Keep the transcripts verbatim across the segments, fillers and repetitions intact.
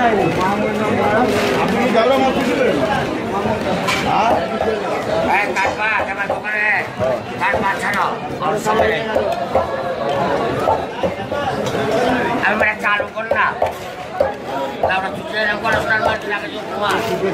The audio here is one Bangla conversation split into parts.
আপনি কি যাবেন আমার পিছনে হ্যাঁ এই কাটবা আমার দোকানে কাটবা ছাড়ো আমি মানে চালু করো না আমরা তুলে এরকম করে শোনার মাছ লাগে যে কুয়া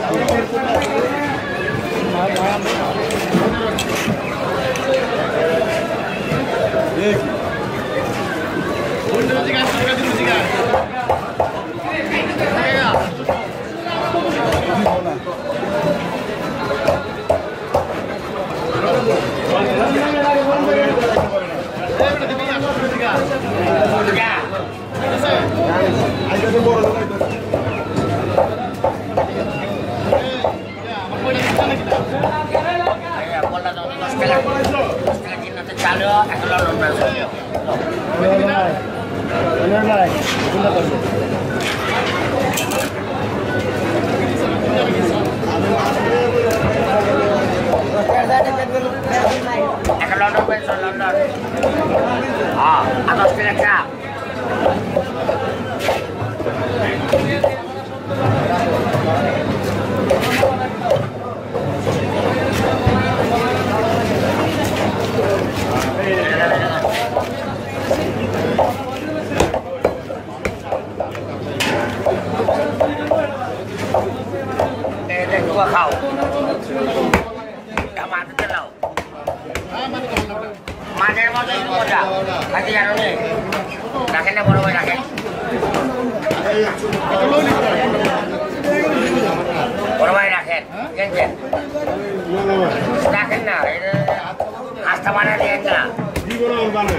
চালু এখন এখন লন্ডন পেয়েছ লন্ডন হ্যাঁ আর দশ টাকা চা gua kau. Dah mati terlau. Mati mau jadi muda. Hati yang ini. Dah kena baru baru dah. Baru baru dah kan. Kenapa? Dah kena. Hasta mana dia kena? Di baru mana?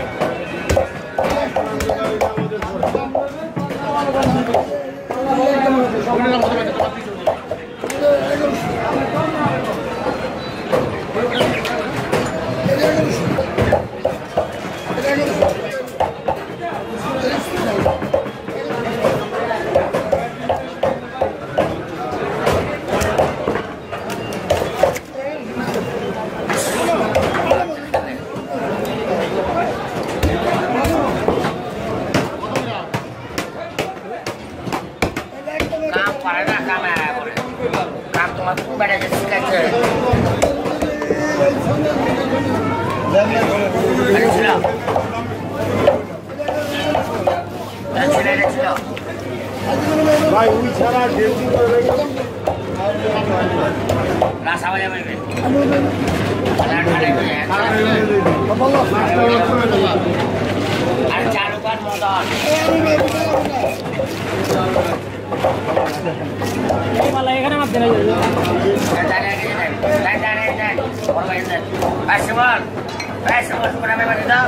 Vai, we chara delhi kore. Rasa baya baya. Alar khale baya. Bolo. Ar charu par modal. Ei mala ekhane mat dena jodi. Dale dale dale dale dale. Bolo baya dale. Asmal. Asmal pura me bani da.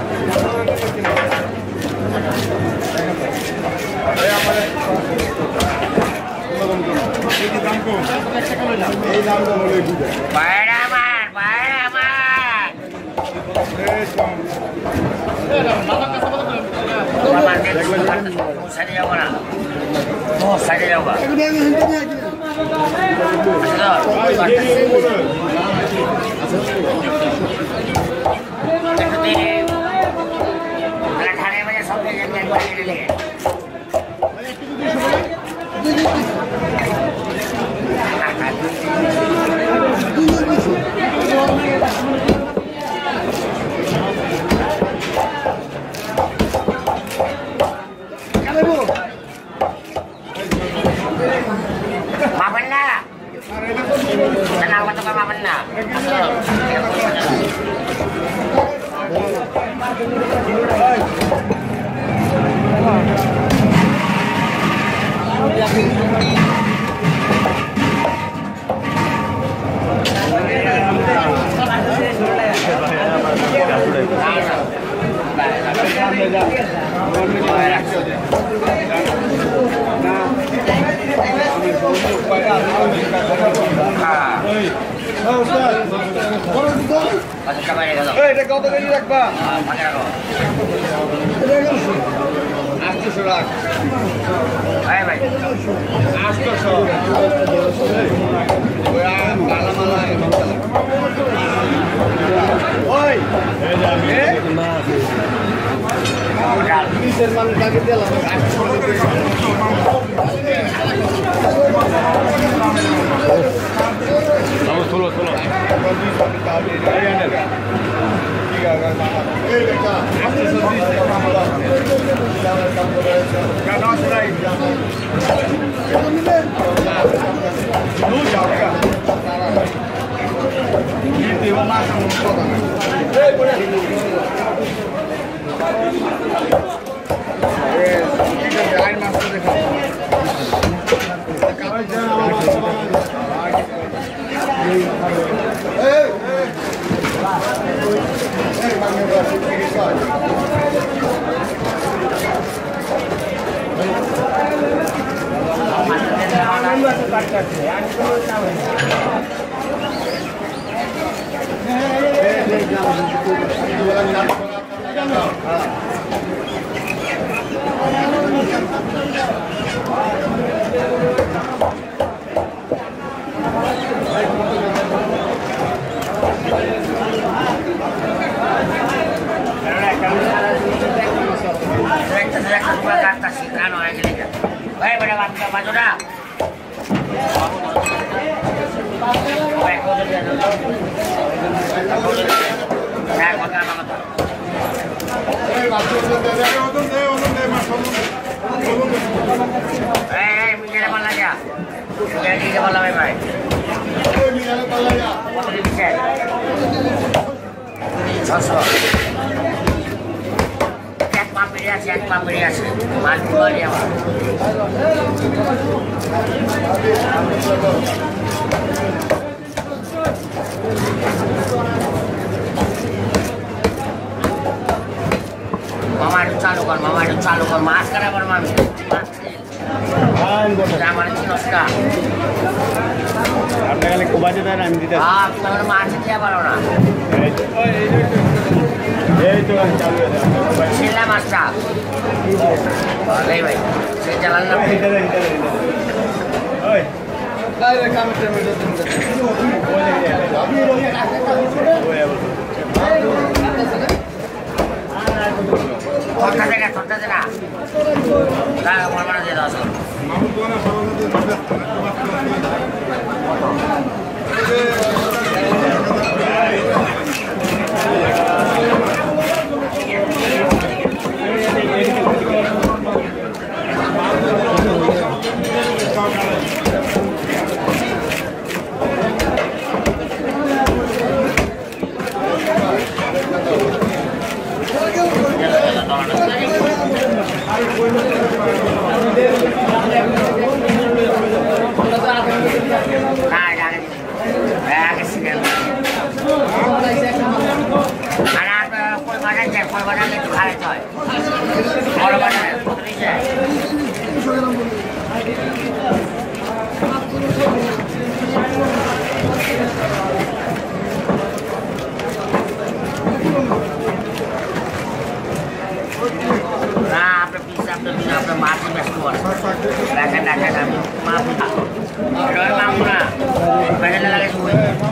এই আমারে এই দাম কম এই দাম তো বলে দিবে বাইরে মার বাইরে মার এই কম এই বাবা কাছে বলো বাবা দেখলে সারি যাও না ও সারি যাও এই দেখে হিন্দি আচ্ছা ঠাড়ে বাজে সব জায়গায় একবার নিয়ে লেগে Mapenda. Kenapa tuh mapenda? এটা কত কেজি রাখবা আটশো লাখ ভাই ভাই আটশো ওই Solo, solo. Mama itu calu kan, mama itu calu kan, masker apa mami? Jangan cinos kah? Apa kali kubaca dah nanti dah. Ah, kita orang masih dia baru na. Eh itu kan calu ya. Sila master. Boleh baik. Saya jalan nak. Hitar hitar hitar. Oi. Kaya kami terus terus. Boleh ya. Abi rohnya kasih kasih. Boleh. Kota jaga, kota jaga. Dah, mana mana dia dah. Mamu tu na sahaja tu dah. Nah, jangan. Ya, kesian. Anak koi badan je, koi badan itu khale coy. Orang badan, putri je. Nah, apa bisa, apa bisa, apa masih bersuara. Rakan rakan kami, maaf tak. Kalau mamu na, badan lagi semua.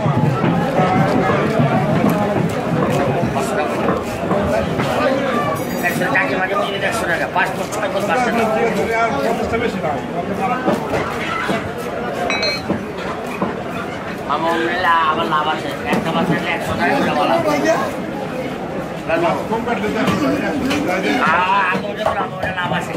Kerja kaki macam ini dah sudah ada, paspor cepat pun paspor. Mamu mela, awal awal se, kerja macam ni, sudah ada awal. Ah, aku dah berapa orang awal se.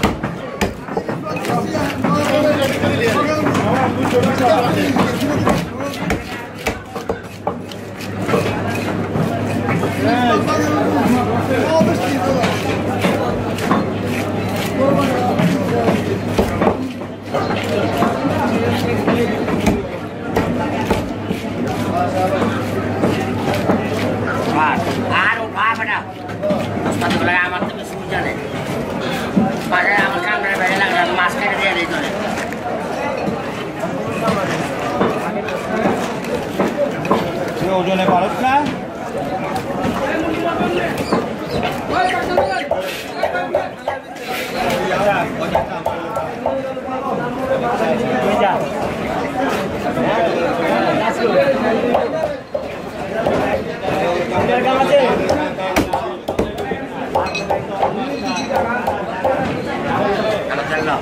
Aduh, apa dah? Ustaz belah amat tu mesti hujan ni. Pada amat kan berbeza lagi, masker dia ada itu ni. Ini ojonnya barat kan? Biar kamu দাও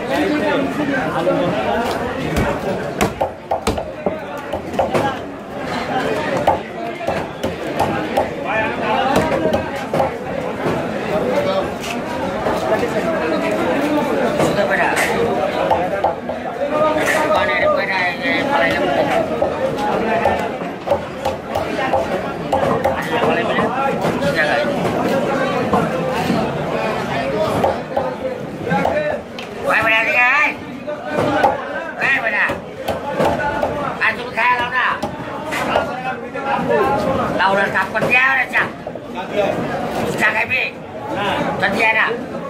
Laura cặp con dao này chả chả cái gì con dao nào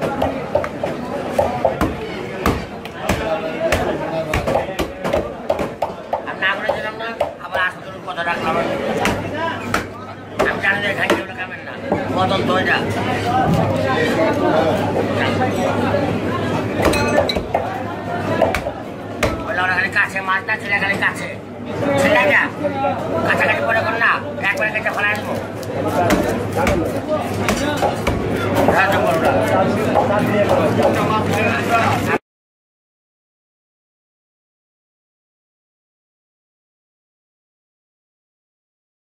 anh nào có làm đó apa asal dulu kau tak kalau am jangan deh kan kita kamen lah foto tu aja kalau orang kali kasih mata sila kali kasih sila aja kaca-kaca pada kena kayak pada kaca falas mu dah jumpa dah